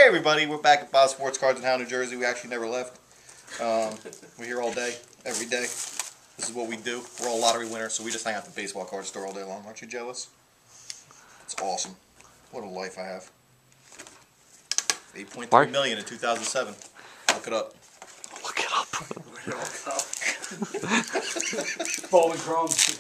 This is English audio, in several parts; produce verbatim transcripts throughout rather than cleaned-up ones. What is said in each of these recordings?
Hey everybody, we're back at Bob's Sports Cards in Howe, New Jersey. We actually never left. Um, we're here all day, every day. This is what we do. We're all lottery winners, so we just hang out at the baseball card store all day long. Aren't you jealous? It's awesome. What a life I have. eight point three million in two thousand seven. Look it up. Look it up. Where'd it all go? Bowling crumbs.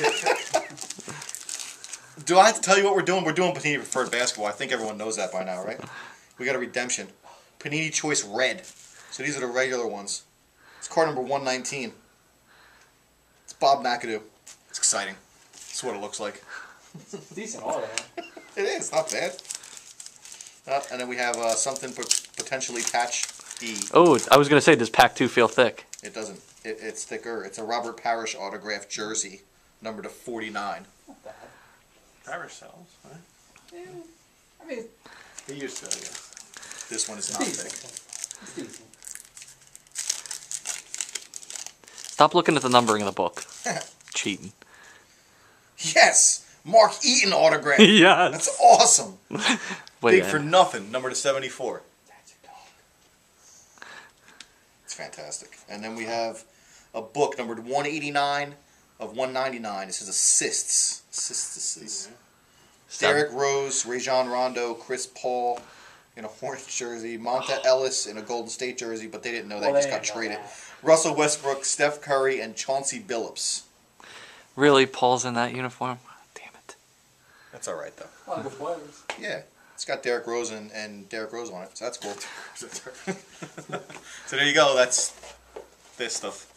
Do I have to tell you what we're doing? We're doing Panini Preferred Basketball. I think everyone knows that by now, right? We got a redemption. Panini Choice Red. So these are the regular ones. It's card number one nineteen. It's Bob McAdoo. It's exciting. That's what it looks like. It's a decent auto. It is, not bad. Uh, and then we have uh, something potentially patch E. Oh, I was going to say, does pack two feel thick? It doesn't. It, it's thicker. It's a Robert Parrish autographed jersey, number to forty-nine. Not bad. Parrish sells, right? Yeah, I mean, He used to, yeah. This one is it's not decent. thick. It's decent. Stop looking at the numbering in the book. Cheating. Yes! Mark Eaton autograph. Yes. That's awesome. Wait, Big man. for nothing, number to seventy-four. That's your dog. It's fantastic. And then we have a book numbered one eighty-nine of one ninety-nine. This is assists. Assists. Derrick Rose, Rajon Rondo, Chris Paul in a Hornets jersey, Monta Ellis in a Golden State jersey, but they didn't know that. Well, He just they got didn't know traded. that. Russell Westbrook, Steph Curry, and Chauncey Billups. Really, Paul's in that uniform? Damn it. That's all right, though. A lot of good players. Yeah. It's got Derrick Rose and, and Derrick Rose on it, so that's cool. So there you go. That's this stuff.